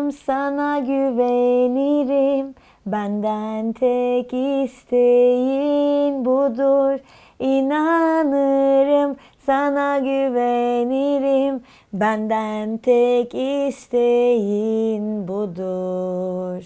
İnanırım, sana güvenirim. Benden tek isteğin budur. İnanırım, sana güvenirim. Benden tek isteğin budur.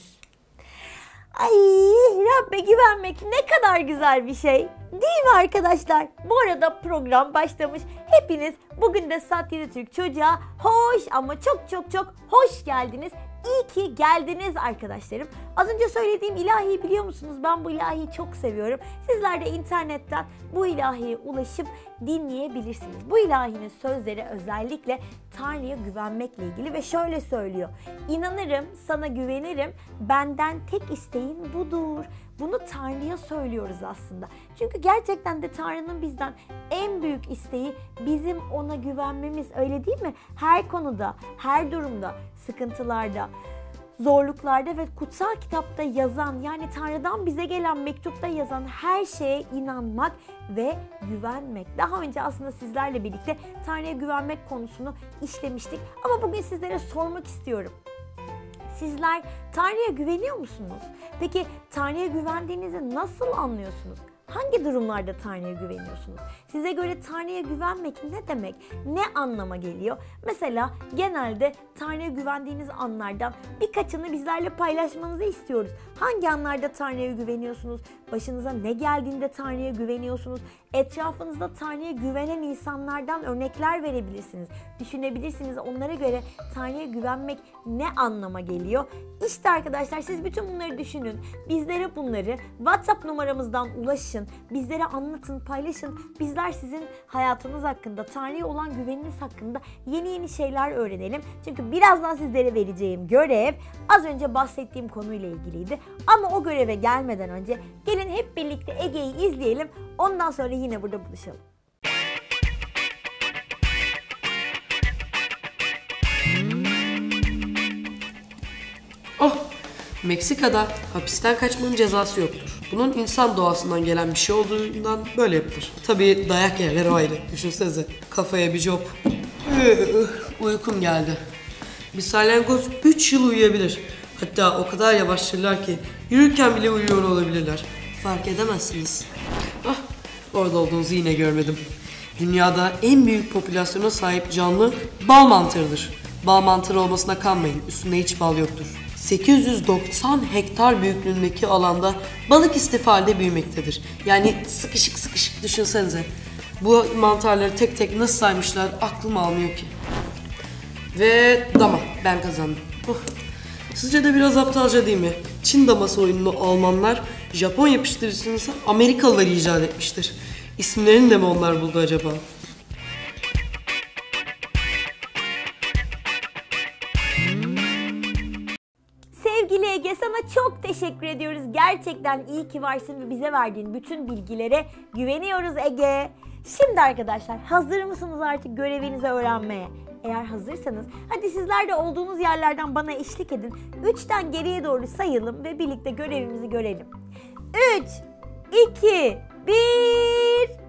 Ay, Rabbe güvenmek ne kadar güzel bir şey. Değil mi arkadaşlar? Bu arada program başlamış. Hepiniz bugün de Sat 7 Türk Çocuğa hoş ama çok çok çok hoş geldiniz. İyi ki geldiniz arkadaşlarım. Az önce söylediğim ilahiyi biliyor musunuz? Ben bu ilahiyi çok seviyorum. Sizler de internetten bu ilahiye ulaşıp dinleyebilirsiniz. Bu ilahinin sözleri özellikle Tanrı'ya güvenmekle ilgili ve şöyle söylüyor. İnanırım, sana güvenirim, benden tek isteğin budur. Bunu Tanrı'ya söylüyoruz aslında. Çünkü gerçekten de Tanrı'nın bizden en büyük isteği bizim ona güvenmemiz, öyle değil mi? Her konuda, her durumda, sıkıntılarda, zorluklarda ve kutsal kitapta yazan, yani Tanrı'dan bize gelen mektupta yazan her şeye inanmak ve güvenmek. Daha önce aslında sizlerle birlikte Tanrı'ya güvenmek konusunu işlemiştik. Ama bugün sizlere sormak istiyorum. Sizler Tanrı'ya güveniyor musunuz? Peki Tanrı'ya güvendiğinizi nasıl anlıyorsunuz? Hangi durumlarda Tanrı'ya güveniyorsunuz? Size göre Tanrı'ya güvenmek ne demek? Ne anlama geliyor? Mesela genelde Tanrı'ya güvendiğiniz anlardan birkaçını bizlerle paylaşmanızı istiyoruz. Hangi anlarda Tanrı'ya güveniyorsunuz? Başınıza ne geldiğinde Tanrı'ya güveniyorsunuz? Etrafınızda Tanrı'ya güvenen insanlardan örnekler verebilirsiniz. Düşünebilirsiniz, onlara göre Tanrı'ya güvenmek ne anlama geliyor? İşte arkadaşlar, siz bütün bunları düşünün. Bizlere bunları WhatsApp numaramızdan ulaşın. Bizlere anlatın, paylaşın. Bizler sizin hayatınız hakkında, Tanrı'ya olan güveniniz hakkında yeni şeyler öğrenelim. Çünkü birazdan sizlere vereceğim görev az önce bahsettiğim konuyla ilgiliydi. Ama o göreve gelmeden önce gelin hep birlikte Ege'yi izleyelim. Ondan sonra yine burada buluşalım. Oh! Meksika'da hapisten kaçmanın cezası yoktur. Bunun insan doğasından gelen bir şey olduğundan böyle yapılır. Tabii dayak yerler o ayrı. Düşünsenize, kafaya bir cop. Uykum geldi. Bir salyangoz 3 yıl uyuyabilir. Hatta o kadar yavaştırlar ki yürürken bile uyuyor olabilirler. Fark edemezsiniz. Ah, orada olduğunuzu yine görmedim. Dünyada en büyük popülasyona sahip canlı bal mantarıdır. Bal mantarı olmasına kanmayın, üstünde hiç bal yoktur. 890 hektar büyüklüğündeki alanda balık istifade büyümektedir. Yani sıkışık sıkışık düşünsenize. Bu mantarları tek tek nasıl saymışlar aklım almıyor ki. Ve dama, ben kazandım. Sizce de biraz aptalca değil mi? Çin daması oyununu Almanlar, Japon yapıştırıcısını ise Amerikalılar icat etmiştir. İsimlerini de mi onlar buldu acaba? Sevgili Ege, sana çok teşekkür ediyoruz. Gerçekten iyi ki varsın ve bize verdiğin bütün bilgilere güveniyoruz Ege. Şimdi arkadaşlar, hazır mısınız artık görevinizi öğrenmeye? Eğer hazırsanız hadi sizler de olduğunuz yerlerden bana eşlik edin. 3'ten geriye doğru sayalım ve birlikte görevimizi görelim. 3, 2, 1...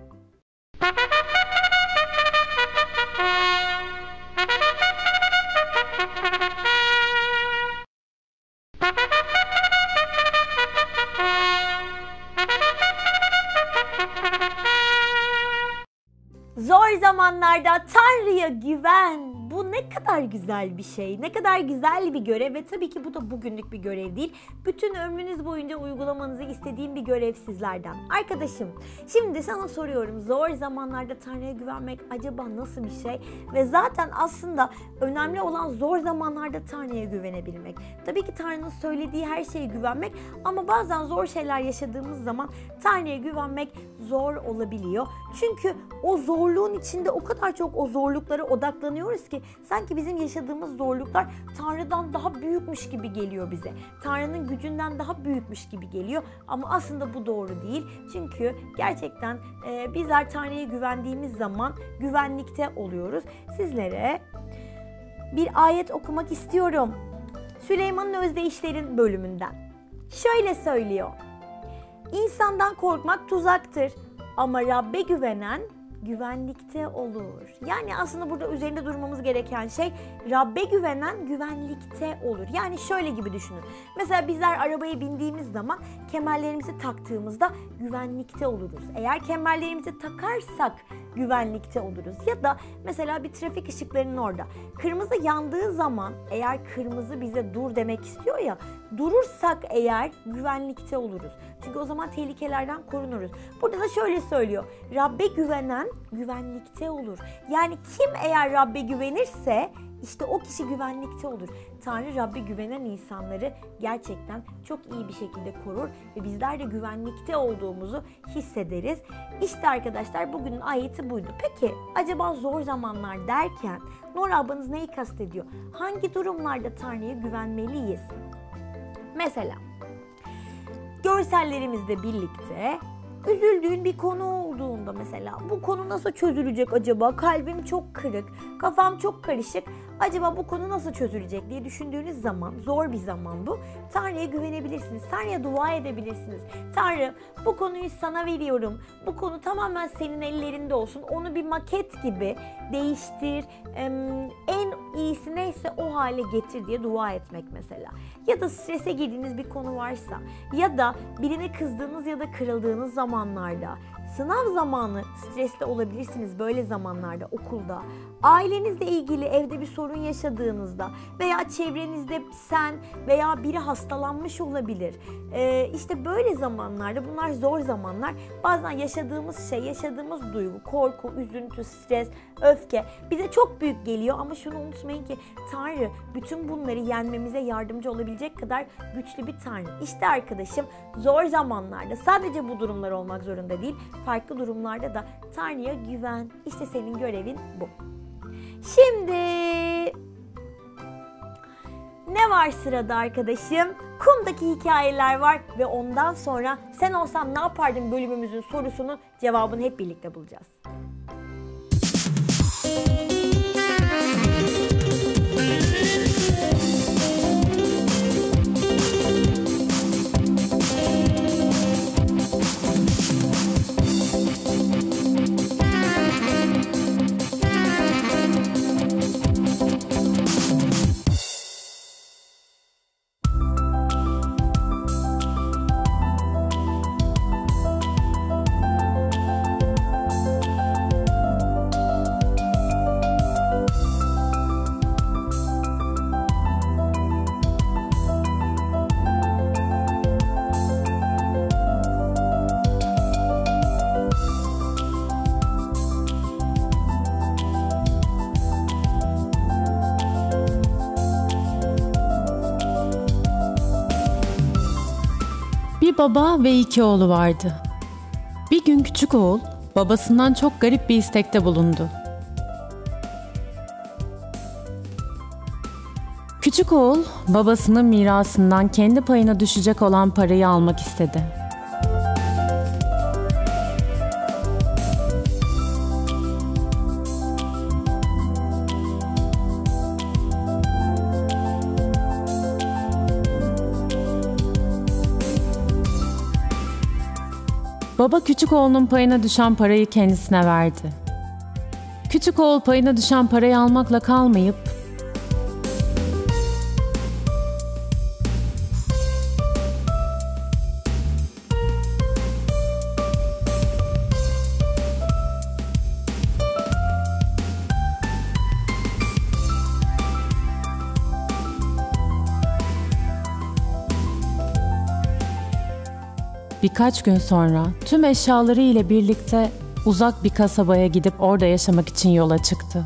Zor zamanlarda Tanrı'ya güven. Bu ne kadar güzel bir şey. Ne kadar güzel bir görev ve tabii ki bu da bugünlük bir görev değil. Bütün ömrünüz boyunca uygulamanızı istediğim bir görev sizlerden. Arkadaşım, şimdi sana soruyorum. Zor zamanlarda Tanrı'ya güvenmek acaba nasıl bir şey? Ve zaten aslında önemli olan zor zamanlarda Tanrı'ya güvenebilmek. Tabii ki Tanrı'nın söylediği her şeye güvenmek ama bazen zor şeyler yaşadığımız zaman Tanrı'ya güvenmek zor olabiliyor. Çünkü o zorluğun içinde o kadar çok o zorluklara odaklanıyoruz ki sanki bizim yaşadığımız zorluklar Tanrı'dan daha büyükmüş gibi geliyor bize. Tanrı'nın gücünden daha büyükmüş gibi geliyor ama aslında bu doğru değil. Çünkü gerçekten bizler Tanrı'ya güvendiğimiz zaman güvenlikte oluyoruz. Sizlere bir ayet okumak istiyorum. Süleyman'ın Özdeyişlerin bölümünden. Şöyle söylüyor. İnsandan korkmak tuzaktır ama Rabbe güvenen güvenlikte olur. Yani aslında burada üzerinde durmamız gereken şey, Rabbe güvenen güvenlikte olur. Yani şöyle gibi düşünün. Mesela bizler arabaya bindiğimiz zaman kemerlerimizi taktığımızda güvenlikte oluruz. Eğer kemerlerimizi takarsak güvenlikte oluruz. Ya da mesela bir trafik ışıklarının orada kırmızı yandığı zaman, eğer kırmızı bize dur demek istiyor ya, durursak eğer güvenlikte oluruz. Çünkü o zaman tehlikelerden korunuruz. Burada da şöyle söylüyor. Rabbe güvenen güvenlikte olur. Yani kim eğer Rabbe güvenirse işte o kişi güvenlikte olur. Tanrı Rabbe güvenen insanları gerçekten çok iyi bir şekilde korur ve bizler de güvenlikte olduğumuzu hissederiz. İşte arkadaşlar bugünün ayeti buydu. Peki acaba zor zamanlar derken Nora ablanız neyi kastediyor? Hangi durumlarda Tanrı'ya güvenmeliyiz? Mesela görsellerimizle birlikte üzüldüğün bir konu olduğunda, mesela bu konu nasıl çözülecek acaba? Kalbim çok kırık, kafam çok karışık. Acaba bu konu nasıl çözülecek diye düşündüğünüz zaman, zor bir zaman bu. Tanrı'ya güvenebilirsiniz. Tanrı'ya dua edebilirsiniz. Tanrı, bu konuyu sana veriyorum. Bu konu tamamen senin ellerinde olsun. Onu bir maket gibi değiştir. En iyisi neyse o hale getir diye dua etmek mesela. Ya da strese girdiğiniz bir konu varsa, ya da birine kızdığınız ya da kırıldığınız zamanlarda, sınav zamanı stresli olabilirsiniz böyle zamanlarda, okulda. Ailenizle ilgili evde bir sorun yaşadığınızda veya çevrenizde sen veya biri hastalanmış olabilir. İşte böyle zamanlarda, bunlar zor zamanlar. Bazen yaşadığımız şey, yaşadığımız duygu, korku, üzüntü, stres, öfke bize çok büyük geliyor ama şunu unutmayın ki Tanrı bütün bunları yenmemize yardımcı olabilecek kadar güçlü bir Tanrı. İşte arkadaşım, zor zamanlarda sadece bu durumlar olmak zorunda değil, farklı durumlarda da Tanrı'ya güven. İşte senin görevin bu. Şimdi ne var sırada arkadaşım? Kum'daki hikayeler var ve ondan sonra sen olsan ne yapardın bölümümüzün sorusunun cevabını hep birlikte bulacağız. Bir baba ve iki oğlu vardı. Bir gün küçük oğul babasından çok garip bir istekte bulundu. Küçük oğul babasının mirasından kendi payına düşecek olan parayı almak istedi. Baba küçük oğlunun payına düşen parayı kendisine verdi. Küçük oğul payına düşen parayı almakla kalmayıp birkaç gün sonra tüm eşyaları ile birlikte uzak bir kasabaya gidip orada yaşamak için yola çıktı.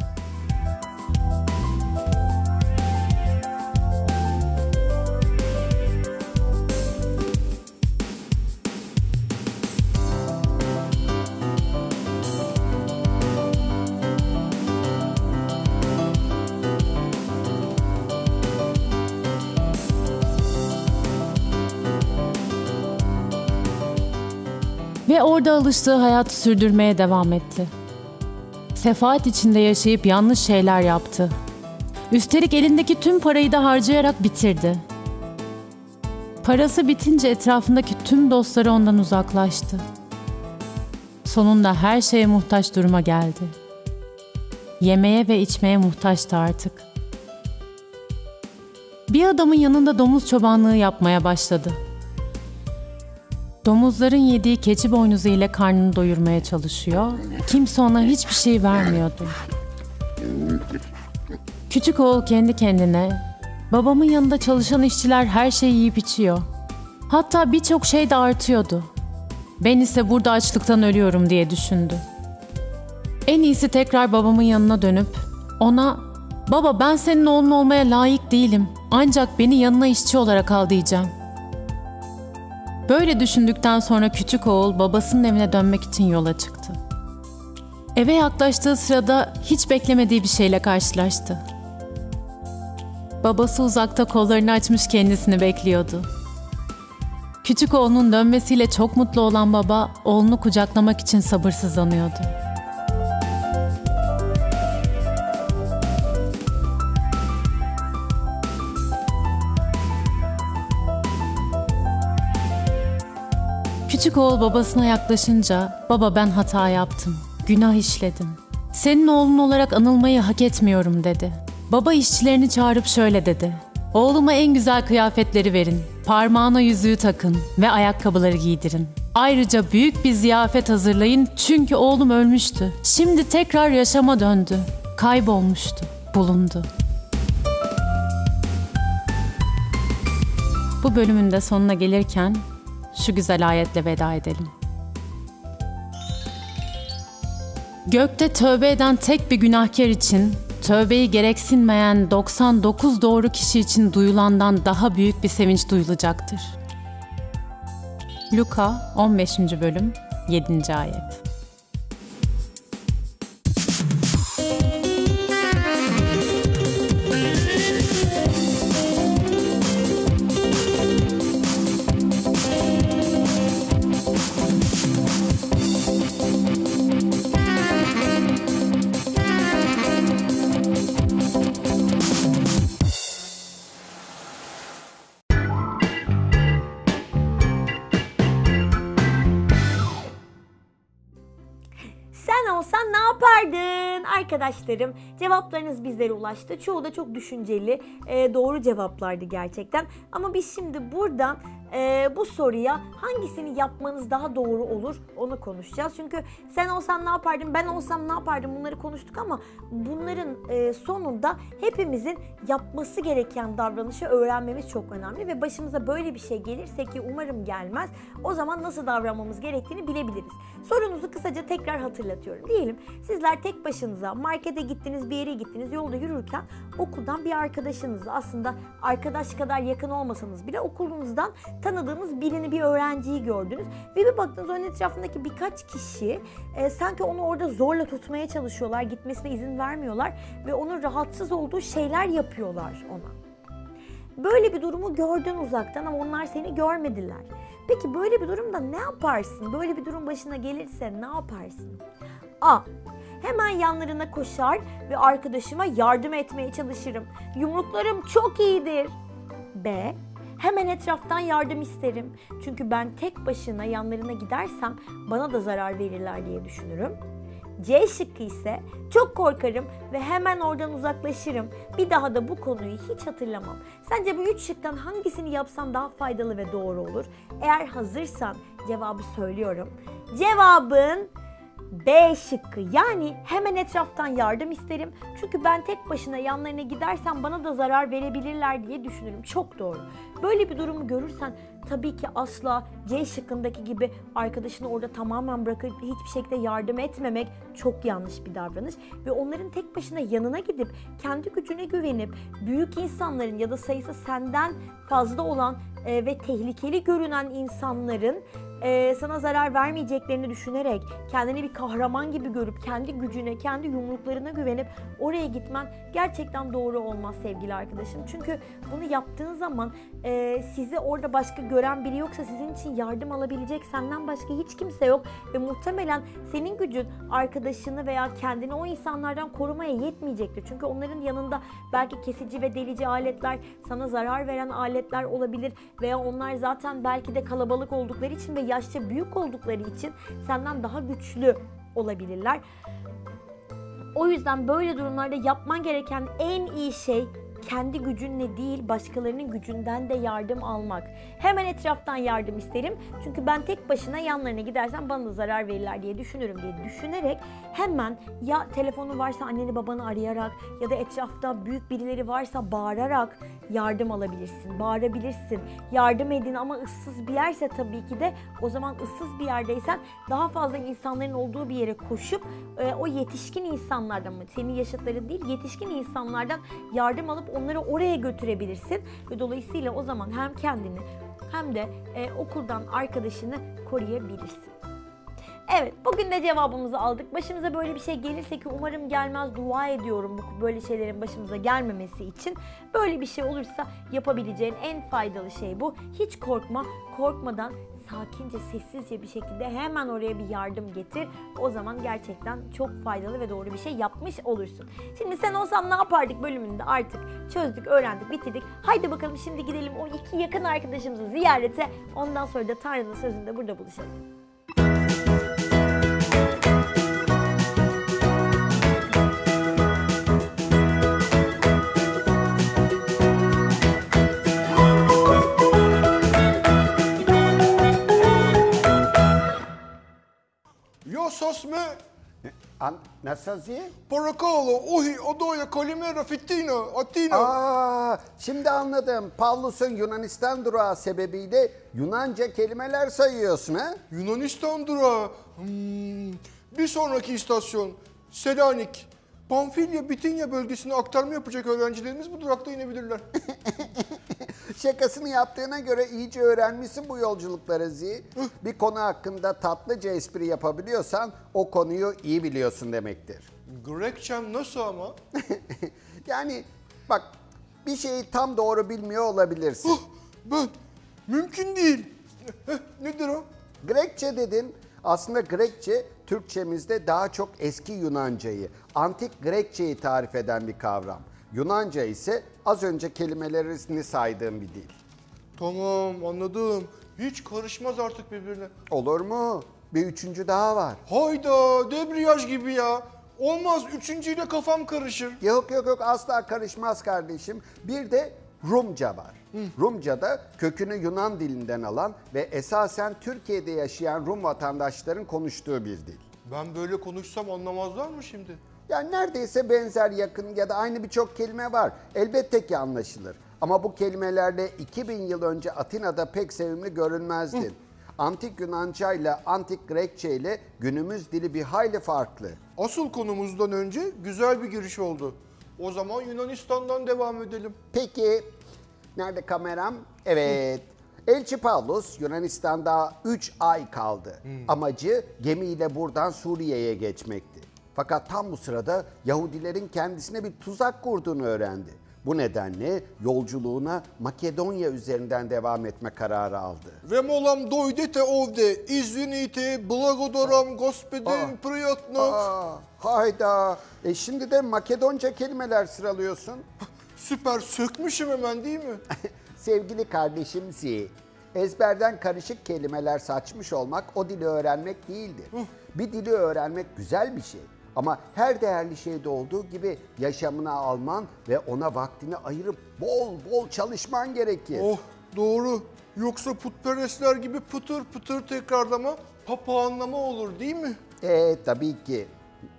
Ve orada alıştığı hayatı sürdürmeye devam etti. Sefaat içinde yaşayıp yanlış şeyler yaptı. Üstelik elindeki tüm parayı da harcayarak bitirdi. Parası bitince etrafındaki tüm dostları ondan uzaklaştı. Sonunda her şeye muhtaç duruma geldi. Yemeye ve içmeye muhtaçtı artık. Bir adamın yanında domuz çobanlığı yapmaya başladı. Domuzların yediği keçi boynuzu ile karnını doyurmaya çalışıyor. Kimse ona hiçbir şey vermiyordu. Küçük oğul kendi kendine, babamın yanında çalışan işçiler her şeyi yiyip içiyor. Hatta birçok şey de artıyordu. Ben ise burada açlıktan ölüyorum diye düşündü. En iyisi tekrar babamın yanına dönüp ona, "Baba, ben senin oğlun olmaya layık değilim. Ancak beni yanına işçi olarak al" diyeceğim. Böyle düşündükten sonra küçük oğul babasının evine dönmek için yola çıktı. Eve yaklaştığı sırada hiç beklemediği bir şeyle karşılaştı. Babası uzakta kollarını açmış kendisini bekliyordu. Küçük oğlunun dönmesiyle çok mutlu olan baba, oğlunu kucaklamak için sabırsızlanıyordu. Küçük oğul babasına yaklaşınca, "Baba, ben hata yaptım, günah işledim. Senin oğlun olarak anılmayı hak etmiyorum" dedi. Baba işçilerini çağırıp şöyle dedi: "Oğluma en güzel kıyafetleri verin, parmağına yüzüğü takın ve ayakkabıları giydirin. Ayrıca büyük bir ziyafet hazırlayın çünkü oğlum ölmüştü. Şimdi tekrar yaşama döndü, kaybolmuştu, bulundu." Bu bölümün de sonuna gelirken şu güzel ayetle veda edelim. Gökte tövbe eden tek bir günahkar için, tövbeyi gereksinmeyen 99 doğru kişi için duyulandan daha büyük bir sevinç duyulacaktır. Luka 15. bölüm 7. ayet. Sen olsan ne yapardın arkadaşlarım? Cevaplarınız bizlere ulaştı. Çoğu da çok düşünceli, doğru cevaplardı gerçekten. Ama biz şimdi buradan bu soruya hangisini yapmanız daha doğru olur onu konuşacağız. Çünkü sen olsan ne yapardın, ben olsam ne yapardım, bunları konuştuk ama bunların sonunda hepimizin yapması gereken davranışı öğrenmemiz çok önemli. Ve başımıza böyle bir şey gelirse, ki umarım gelmez, o zaman nasıl davranmamız gerektiğini bilebiliriz. Sorunuzu kısaca tekrar hatırlatıyorum. Diyelim sizler tek başınıza markete gittiniz, bir yere gittiniz, yolda yürürken okuldan bir arkadaşınızı, aslında arkadaş kadar yakın olmasanız bile okulunuzdan tanıdığınız birini, bir öğrenciyi gördünüz ve bir baktınız onun etrafındaki birkaç kişi sanki onu orada zorla tutmaya çalışıyorlar, gitmesine izin vermiyorlar ve onun rahatsız olduğu şeyler yapıyorlar ona. Böyle bir durumu gördün uzaktan ama onlar seni görmediler. Peki böyle bir durumda ne yaparsın? Böyle bir durum başına gelirse ne yaparsın? A. Hemen yanlarına koşar ve arkadaşıma yardım etmeye çalışırım. Yumruklarım çok iyidir. B. Hemen etraftan yardım isterim. Çünkü ben tek başına yanlarına gidersem bana da zarar verirler diye düşünürüm. C şıkkı ise çok korkarım ve hemen oradan uzaklaşırım. Bir daha da bu konuyu hiç hatırlamam. Sence bu 3 şıktan hangisini yapsam daha faydalı ve doğru olur? Eğer hazırsan cevabı söylüyorum. Cevabın B şıkkı, yani hemen etraftan yardım isterim. Çünkü ben tek başına yanlarına gidersem bana da zarar verebilirler diye düşünürüm. Çok doğru. Böyle bir durumu görürsen tabii ki asla C şıkkındaki gibi arkadaşını orada tamamen bırakıp hiçbir şekilde yardım etmemek çok yanlış bir davranış. Ve onların tek başına yanına gidip kendi gücüne güvenip büyük insanların ya da sayısı senden fazla olan ve tehlikeli görünen insanların sana zarar vermeyeceklerini düşünerek kendini bir kahraman gibi görüp kendi gücüne, kendi yumruklarına güvenip oraya gitmen gerçekten doğru olmaz sevgili arkadaşım. Çünkü bunu yaptığın zaman sizi orada başka gören biri yoksa sizin için yardım alabilecek senden başka hiç kimse yok. Ve muhtemelen senin gücün arkadaşını veya kendini o insanlardan korumaya yetmeyecektir. Çünkü onların yanında belki kesici ve delici aletler, sana zarar veren aletler olabilir. Veya onlar zaten belki de kalabalık oldukları için ve yaşça büyük oldukları için senden daha güçlü olabilirler. O yüzden böyle durumlarda yapman gereken en iyi şey kendi gücünle değil başkalarının gücünden de yardım almak. Hemen etraftan yardım isterim. Çünkü ben tek başına yanlarına gidersem bana da zarar verirler diye düşünürüm diye düşünerek hemen ya telefonu varsa anneni babanı arayarak ya da etrafta büyük birileri varsa bağırarak yardım alabilirsin. Bağırabilirsin. Yardım edin ama ıssız bir yerse tabii ki de o zaman ıssız bir yerdeysen daha fazla insanların olduğu bir yere koşup o yetişkin insanlardan mı senin yaşıtların değil yetişkin insanlardan yardım alıp onları oraya götürebilirsin ve dolayısıyla o zaman hem kendini hem de okuldan arkadaşını koruyabilirsin. Evet, bugün de cevabımızı aldık. Başımıza böyle bir şey gelirse ki umarım gelmez, dua ediyorum böyle şeylerin başımıza gelmemesi için. Böyle bir şey olursa yapabileceğin en faydalı şey bu. Hiç korkma, korkmadan sakince, sessizce bir şekilde hemen oraya bir yardım getir. O zaman gerçekten çok faydalı ve doğru bir şey yapmış olursun. Şimdi sen olsan ne yapardık bölümünde artık çözdük, öğrendik, bitirdik. Haydi bakalım şimdi gidelim o iki yakın arkadaşımızı ziyarete. Ondan sonra da Tanrı'nın sözünde burada buluşalım. Sosme, Nasıl? Paracalo, Ohi, Odoya, Kalimera, Fittina, Atina. Şimdi anladım. Pavlus'un Yunanistan durağı sebebiyle Yunanca kelimeler sayıyorsun ha? Yunanistan durağı. Bir sonraki istasyon, Selanik. Pamfilya, Bitinya bölgesine aktarma yapacak öğrencilerimiz bu durakta inebilirler. Şakasını yaptığına göre iyice öğrenmişsin bu yolculukları Zi. Bir konu hakkında tatlıca espri yapabiliyorsan o konuyu iyi biliyorsun demektir. Grekçem nasıl ama? Yani bak bir şeyi tam doğru bilmiyor olabilirsin. Ben, mümkün değil. Nedir o? Grekçe dedin. Aslında Grekçe Türkçemizde daha çok eski Yunancayı, antik Grekçeyi tarif eden bir kavram. Yunanca ise az önce kelimelerini saydığım bir dil. Tamam anladım. Hiç karışmaz artık birbirine. Olur mu? Bir üçüncü daha var. Hayda debriyaj gibi ya. Olmaz üçüncüyle kafam karışır. Yok asla karışmaz kardeşim. Bir de Rumca var. Rumca da kökünü Yunan dilinden alan ve esasen Türkiye'de yaşayan Rum vatandaşların konuştuğu bir dil. Ben böyle konuşsam anlamazlar mı şimdi? Yani neredeyse benzer, yakın ya da aynı birçok kelime var. Elbette ki anlaşılır. Ama bu kelimelerle 2000 yıl önce Atina'da pek sevimli görünmezdin. Antik Yunanca ile Antik Grekçe ile günümüz dili bir hayli farklı. Asıl konumuzdan önce güzel bir giriş oldu. O zaman Yunanistan'dan devam edelim. Peki, nerede kameram? Evet. Elçi Pavlus Yunanistan'da 3 ay kaldı. Amacı gemiyle buradan Suriye'ye geçmekti. Fakat tam bu sırada Yahudilerin kendisine bir tuzak kurduğunu öğrendi. Bu nedenle yolculuğuna Makedonya üzerinden devam etme kararı aldı. Remolam dojdete ovde, izvinite, blagodaram gospedin priyatno. Hayda. Şimdi de Makedonca kelimeler sıralıyorsun. Süper, sökmüşüm hemen değil mi? Sevgili kardeşim Zi, ezberden karışık kelimeler saçmış olmak o dili öğrenmek değildir. Bir dili öğrenmek güzel bir şey. Ama her değerli şeyde olduğu gibi yaşamına alman ve ona vaktini ayırıp bol bol çalışman gerekir. Oh doğru. Yoksa putperestler gibi pıtır pıtır tekrarlama, papağanlama olur değil mi? Tabii ki.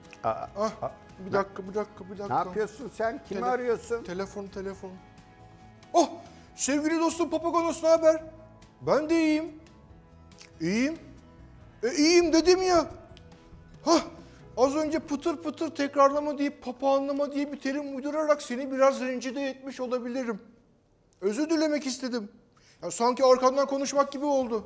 Bir dakika. Ne yapıyorsun sen? Kimi arıyorsun? Telefon. Oh! Sevgili dostum Papagonos ne haber? Ben de iyiyim. İyiyim. İyiyim dedim ya. Az önce pıtır pıtır tekrarlama deyip papağanlama diye bir terim uydurarak seni biraz rencide etmiş olabilirim. Özür dilemek istedim. Ya sanki arkandan konuşmak gibi oldu.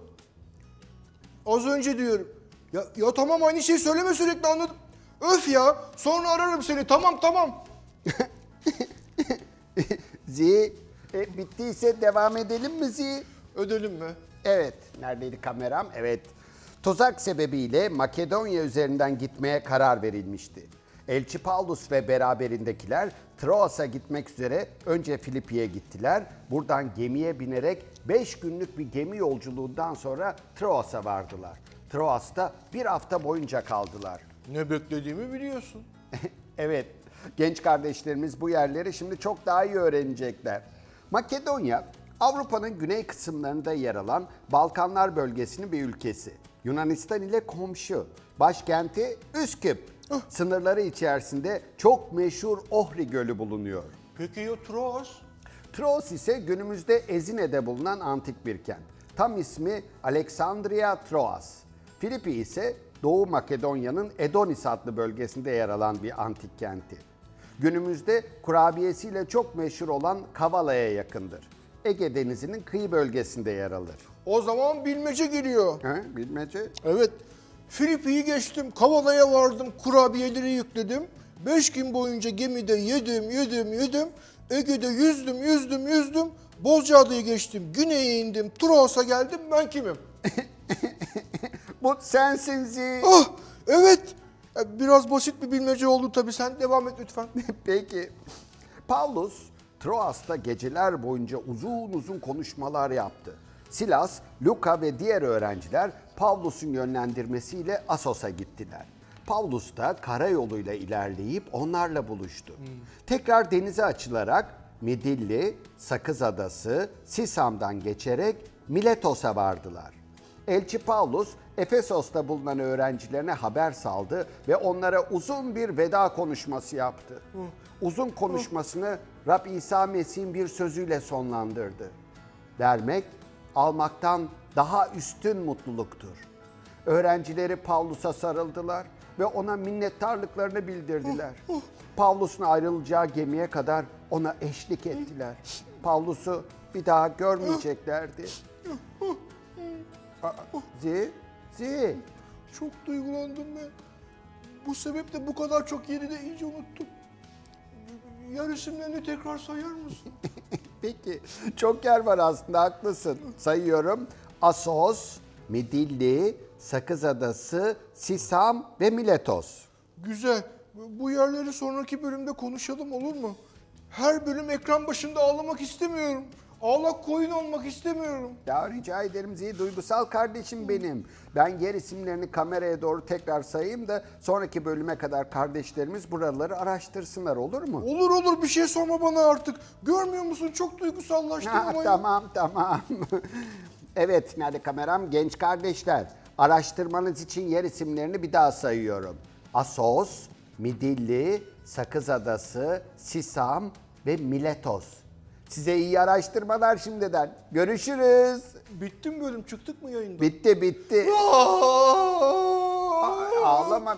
Az önce diyorum. Ya tamam aynı şeyi söyleme sürekli anladım. Öf ya sonra ararım seni tamam. Zi, bittiyse devam edelim mi Zi? Ödelim mi? Evet, neredeydi kameram? Evet. Tuzak sebebiyle Makedonya üzerinden gitmeye karar verilmişti. Elçi Paulus ve beraberindekiler Troas'a gitmek üzere önce Filipi'ye gittiler. Buradan gemiye binerek 5 günlük bir gemi yolculuğundan sonra Troas'a vardılar. Troas'ta bir hafta boyunca kaldılar. Ne beklediğimi biliyorsun. Evet, genç kardeşlerimiz bu yerleri şimdi çok daha iyi öğrenecekler. Makedonya, Avrupa'nın güney kısımlarında yer alan Balkanlar bölgesinin bir ülkesi. Yunanistan ile komşu. Başkenti Üsküp. Sınırları içerisinde çok meşhur Ohri Gölü bulunuyor. Peki ya Troas? Troas ise günümüzde Ezine'de bulunan antik bir kent. Tam ismi Alexandria Troas. Filipi ise Doğu Makedonya'nın Edonis adlı bölgesinde yer alan bir antik kenti. Günümüzde kurabiyesiyle çok meşhur olan Kavala'ya yakındır. Ege Denizi'nin kıyı bölgesinde yer alır. O zaman bilmece geliyor. He, bilmece? Evet. Filipi'yi geçtim, Kavala'ya vardım, kurabiyeleri yükledim. 5 gün boyunca gemide yedim. Ege'de yüzdüm. Bozcaada'yı geçtim, güneye indim, Troas'a geldim, ben kimim? Bu sensin Zi. Ah, evet. Biraz basit bir bilmece oldu tabii, sen devam et lütfen. Peki. Paulus, Troas'ta geceler boyunca uzun konuşmalar yaptı. Silas, Luka ve diğer öğrenciler Pavlus'un yönlendirmesiyle Assos'a gittiler. Paulus da karayoluyla ilerleyip onlarla buluştu. Tekrar denize açılarak Midilli, Sakız Adası, Sisam'dan geçerek Miletos'a vardılar. Elçi Paulus, Efesos'ta bulunan öğrencilerine haber saldı ve onlara uzun bir veda konuşması yaptı. Uzun konuşmasını Rab İsa Mesih'in bir sözüyle sonlandırdı. Vermek, almaktan daha üstün mutluluktur. Öğrencileri Pavlus'a sarıldılar ve ona minnettarlıklarını bildirdiler. Pavlus'un ayrılacağı gemiye kadar ona eşlik ettiler. Pavlus'u bir daha görmeyeceklerdi. Zi. Çok duygulandım ben. Bu sebeple bu kadar çok yeri de iyice unuttum. Yer isimlerini tekrar sayar mısın? Peki, çok yer var aslında, haklısın. Sayıyorum. Assos, Midilli, Sakız Adası, Sisam ve Miletos. Güzel. Bu yerleri sonraki bölümde konuşalım, olur mu? Her bölüm ekran başında ağlamak istemiyorum. Ağlak koyun olmak istemiyorum. Ya rica ederim Zi, duygusal kardeşim benim. Ben yer isimlerini kameraya doğru tekrar sayayım da sonraki bölüme kadar kardeşlerimiz buraları araştırsınlar, olur mu? Olur, bir şey sorma bana artık. Görmüyor musun, çok duygusallaştım ama. Tamam. Evet, nerede kameram? Genç kardeşler, araştırmanız için yer isimlerini bir daha sayıyorum. Assos, Midilli, Sakız Adası, Sisam ve Miletos. Size iyi araştırmalar şimdiden. Görüşürüz. Bitti mi bölüm? Çıktık mı yayında? Bitti. Ağlama.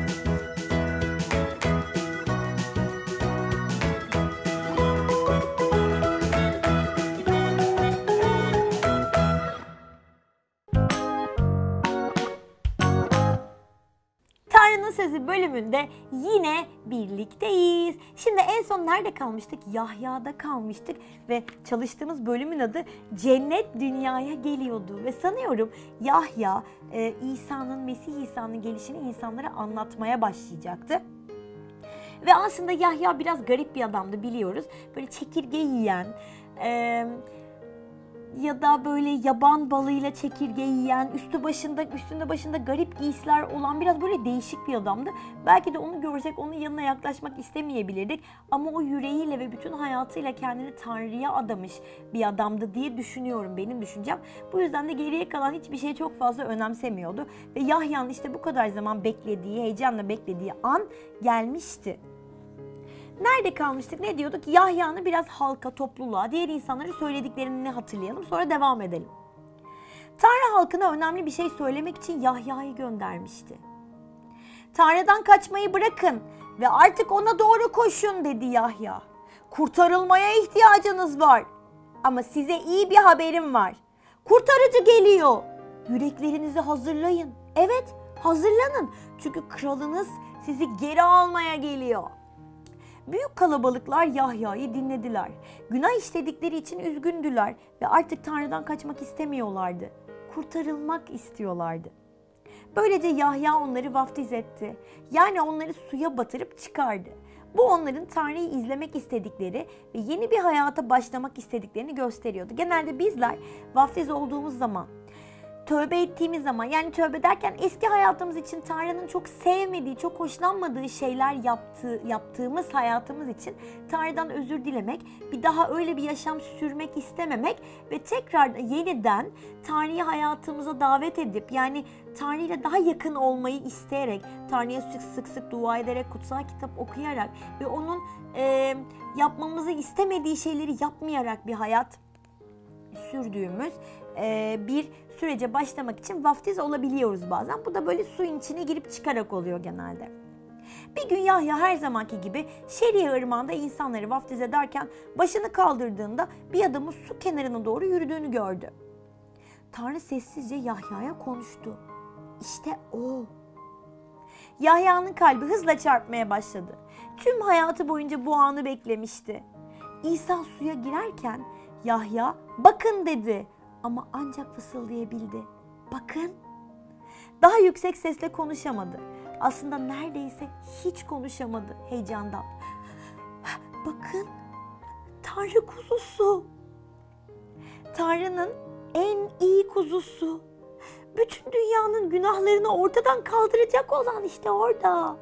Tanrı'nın Sözü bölümünde yine birlikteyiz. Şimdi en son nerede kalmıştık? Yahya'da kalmıştık ve çalıştığımız bölümün adı Cennet Dünyaya Geliyordu. Ve sanıyorum Yahya Mesih İsa'nın gelişini insanlara anlatmaya başlayacaktı. Ve aslında Yahya biraz garip bir adamdı, biliyoruz. Böyle çekirge yiyen, ya da böyle yaban balığıyla çekirge yiyen, üstünde başında garip giysiler olan biraz böyle değişik bir adamdı. Belki de onu görsek onun yanına yaklaşmak istemeyebilirdik. Ama o yüreğiyle ve bütün hayatıyla kendini Tanrı'ya adamış bir adamdı diye düşünüyorum, benim düşüncem. Bu yüzden de geriye kalan hiçbir şey çok fazla önemsemiyordu. Ve Yahya'nın işte bu kadar zaman beklediği, heyecanla beklediği an gelmişti. Nerede kalmıştık? Ne diyorduk? Yahya'nın biraz halka, topluluğa, diğer insanlara söylediklerini hatırlayalım. Sonra devam edelim. Tanrı halkına önemli bir şey söylemek için Yahya'yı göndermişti. Tanrı'dan kaçmayı bırakın ve artık ona doğru koşun dedi Yahya. Kurtarılmaya ihtiyacınız var. Ama size iyi bir haberim var. Kurtarıcı geliyor. Yüreklerinizi hazırlayın. Evet, hazırlanın. Çünkü kralınız sizi geri almaya geliyor. Büyük kalabalıklar Yahya'yı dinlediler. Günah işledikleri için üzgündüler ve artık Tanrı'dan kaçmak istemiyorlardı. Kurtarılmak istiyorlardı. Böylece Yahya onları vaftiz etti. Yani onları suya batırıp çıkardı. Bu onların Tanrı'yı izlemek istedikleri ve yeni bir hayata başlamak istediklerini gösteriyordu. Genelde bizler vaftiz olduğumuz zaman, tövbe ettiğimiz zaman, yani tövbe derken eski hayatımız için Tanrı'nın çok sevmediği, çok hoşlanmadığı şeyler yaptığımız hayatımız için Tanrı'dan özür dilemek, bir daha öyle bir yaşam sürmek istememek ve tekrar yeniden Tanrı'yı hayatımıza davet edip, yani Tanrı ile daha yakın olmayı isteyerek, Tanrı'ya sık sık dua ederek, kutsal kitap okuyarak ve onun yapmamızı istemediği şeyleri yapmayarak bir hayat sürdüğümüz bir sürece başlamak için vaftiz olabiliyoruz bazen. Bu da böyle suyun içine girip çıkarak oluyor genelde. Bir gün Yahya her zamanki gibi Şeria Irmağı'nda insanları vaftiz ederken başını kaldırdığında bir adamın su kenarına doğru yürüdüğünü gördü. Tanrı sessizce Yahya'ya konuştu. İşte o. Yahya'nın kalbi hızla çarpmaya başladı. Tüm hayatı boyunca bu anı beklemişti. İsa suya girerken Yahya "Bakın" dedi ama ancak fısıldayabildi. Bakın. Daha yüksek sesle konuşamadı. Aslında neredeyse hiç konuşamadı heyecandan. Bakın, Tanrı kuzusu. Tanrı'nın en iyi kuzusu. Bütün dünyanın günahlarını ortadan kaldıracak olan işte orada.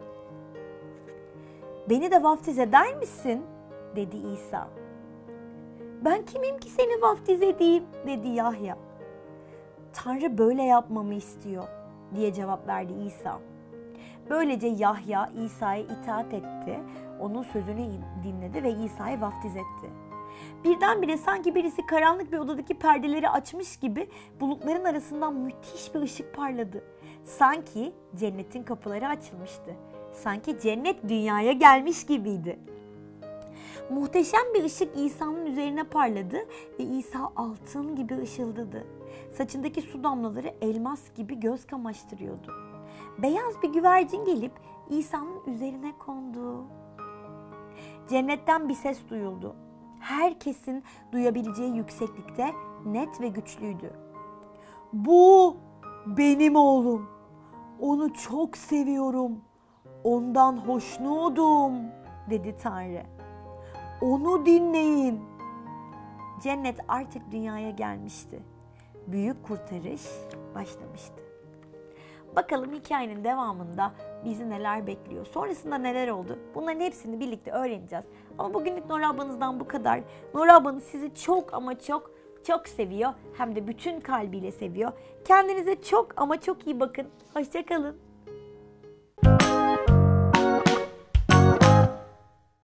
Beni de vaftiz eder misin? Dedi İsa. Ben kimim ki seni vaftiz edeyim? Dedi Yahya. Tanrı böyle yapmamı istiyor diye cevap verdi İsa. Böylece Yahya İsa'ya itaat etti, onun sözünü dinledi ve İsa'yı vaftiz etti. Birdenbire sanki birisi karanlık bir odadaki perdeleri açmış gibi bulutların arasından müthiş bir ışık parladı. Sanki cennetin kapıları açılmıştı. Sanki cennet dünyaya gelmiş gibiydi. Muhteşem bir ışık İsa'nın üzerine parladı ve İsa altın gibi ışıldadı. Saçındaki su damlaları elmas gibi göz kamaştırıyordu. Beyaz bir güvercin gelip İsa'nın üzerine kondu. Cennetten bir ses duyuldu. Herkesin duyabileceği yükseklikte, net ve güçlüydü. Bu benim oğlum. Onu çok seviyorum. Ondan hoşnutum, dedi Tanrı. Onu dinleyin. Cennet artık dünyaya gelmişti. Büyük kurtarış başlamıştı. Bakalım hikayenin devamında bizi neler bekliyor? Sonrasında neler oldu? Bunların hepsini birlikte öğreneceğiz. Ama bugünlük Nora ablanızdan bu kadar. Nora ablanız sizi çok ama çok çok seviyor. Hem de bütün kalbiyle seviyor. Kendinize çok ama çok iyi bakın. Hoşça kalın.